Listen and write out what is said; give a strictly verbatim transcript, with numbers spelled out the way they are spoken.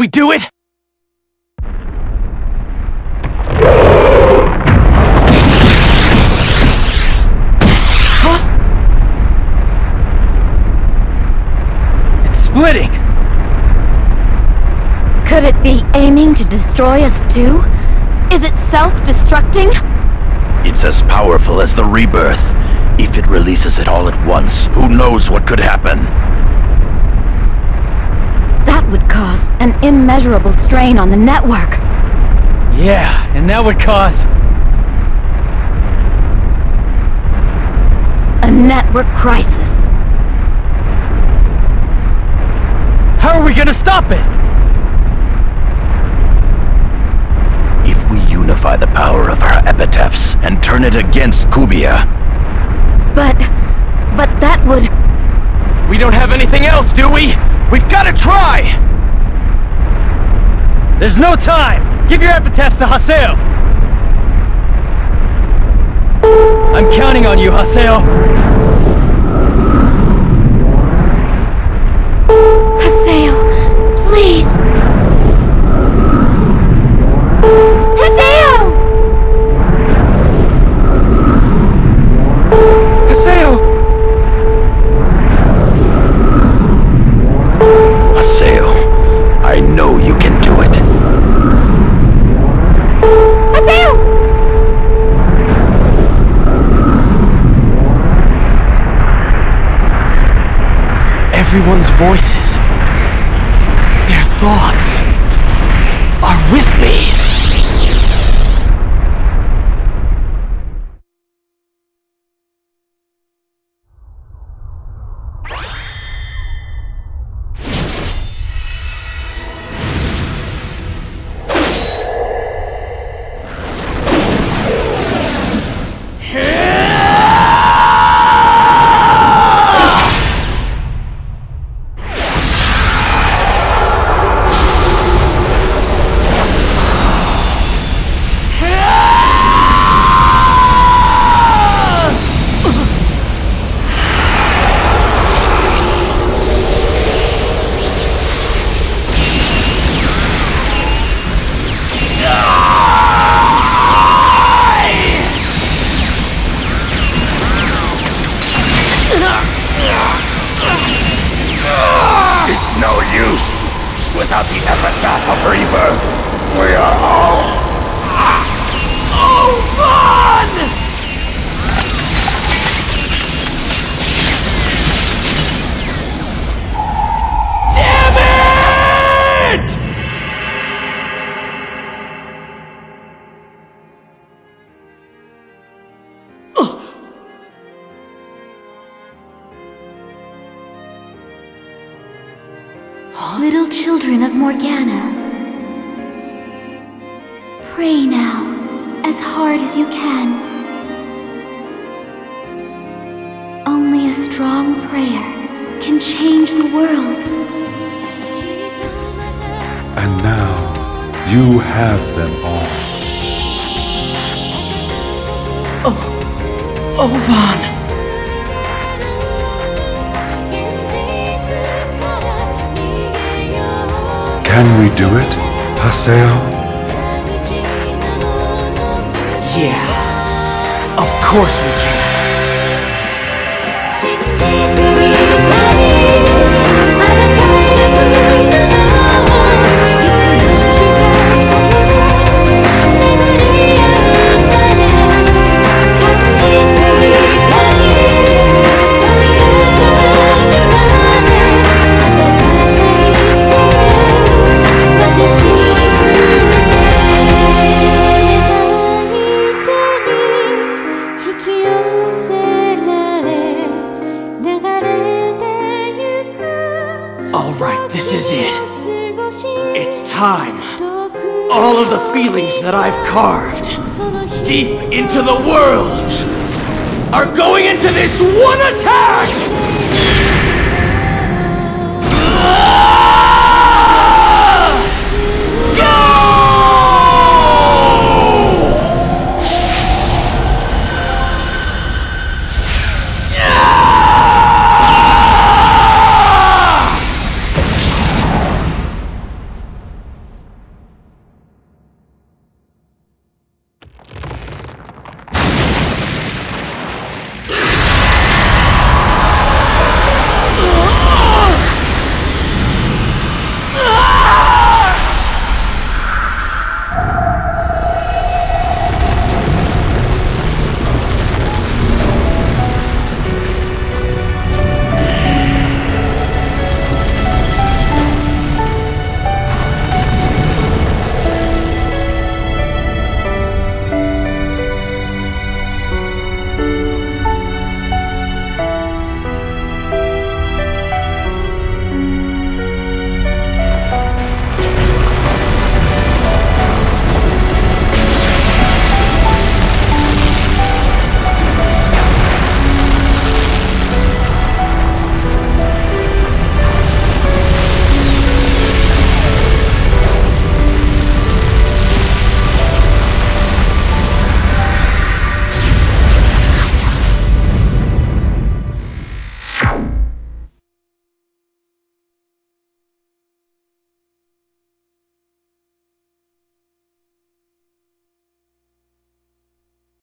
we do it? Huh? It's splitting! Could it be aiming to destroy us too? Is it self-destructing? It's as powerful as the rebirth. If it releases it all at once, who knows what could happen? That would cause an immeasurable strain on the network. Yeah, and that would cause... a network crisis. How are we gonna stop it? If we unify the power of her epitaphs and turn it against Kubia... But... but that would... We don't have anything else, do we? We've gotta try! There's no time! Give your epitaphs to Haseo! I'm counting on you, Haseo! Haseo, please! Haseo! Haseo! Haseo, I know you can do it. Haseo! Everyone's voices, their thoughts, are with me. It's no use. Without the epitaph of rebirth, we are all... Oh, run! Damn it! Little children of Morgana, pray now, as hard as you can. Only a strong prayer can change the world. And now, you have them all. Oh, Ovan! Can we do it, Haseo? Yeah, of course we can. Alright, this is it. It's time. All of the feelings that I've carved deep into the world are going into this one attack!